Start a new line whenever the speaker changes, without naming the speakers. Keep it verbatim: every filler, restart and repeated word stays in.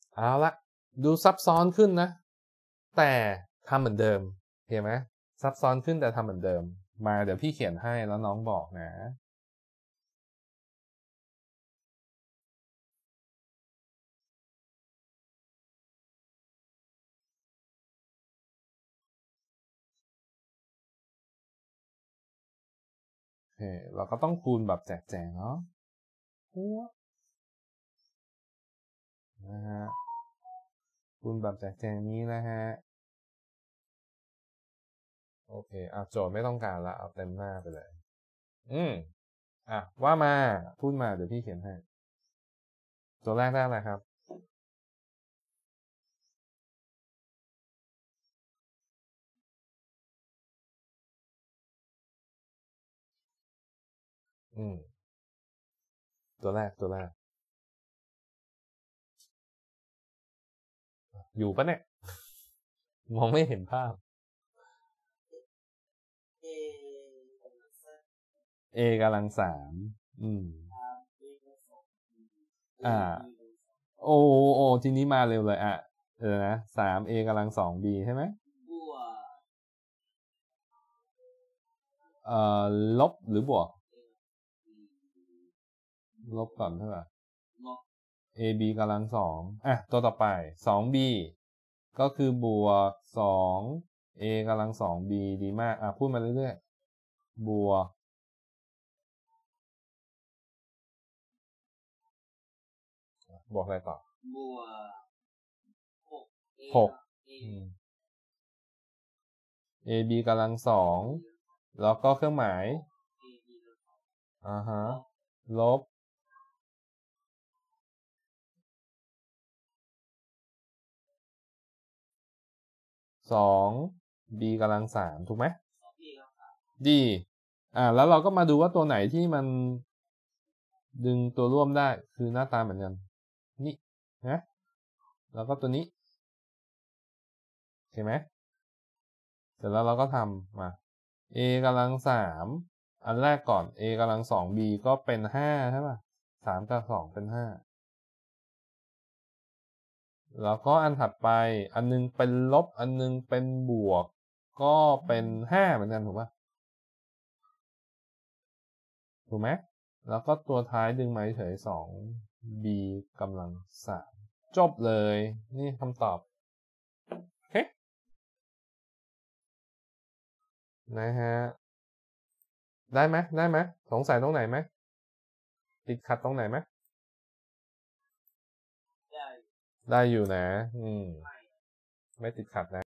เอาละดูซับซ้อนขึ้นนะแต่ทำเหมือนเดิมเห็นไหมซับซ้อนขึ้นแต่ทำเหมือนเดิมมาเดี๋ยวพี่เขียนให้แล้วน้องบอกนะโอเคเราก็ต้องคูณแบบแจกแจงเนาะนะฮะคูณแบบแจกแจงนี้นะฮะโอเคอ่ะโจทย์ไม่ต้องการละเอาเต็มหน้าไปเลยอืมอ่ะว่ามาพูดมาเดี๋ยวพี่เขียนให้ตัวแรกได้อะไรครับอืมตัวแรกตัวแรกอยู่ปะเนี่ยมองไม่เห็นภาพ a กำลังสามอืมอ่าโอ้โอ้ทีนี้มาเร็วเลยอ่ะเออนะสาม a กำลังสอง b ใช่ไหมเอ่อลบหรือบวกลบก่อนเท่าไหร่ ab กำลังสองอ่ะตัวต่อไปสอง b ก็คือบวกสอง a กำลังสอง b ดีมากอ่ะพูดมาเรื่อยๆบวกบวกอะไรต่อบวกหก ab กำลังสองแล้วก็เครื่องหมายอ่าฮะลบสอง b กำลังสามถูกไหมดีอ่าแล้วเราก็มาดูว่าตัวไหนที่มันดึงตัวร่วมได้คือหน้าตาเหมือนกันนี่นะแล้วก็ตัวนี้เห็นไหมเสร็จแล้วเราก็ทำมา a กำลังสามอันแรกก่อน a กำลังสอง b ก็เป็นห้าใช่ป่ะสามกับสองเป็นห้าแล้วก็อันถัดไปอันนึงเป็นลบอันนึงเป็นบวกก็เป็นห้าเหมือนกันถูกป่ะถูกไหมแล้วก็ตัวท้ายดึงมาเฉยสอง b กำลังสามจบเลยนี่คำตอบโอเคนะฮะได้ไหมได้ไหมสงสัยตรงไหนไหมติดขัดตรงไหนไหมได้ได้อยู่นะอืมไม่ติดขัดนะ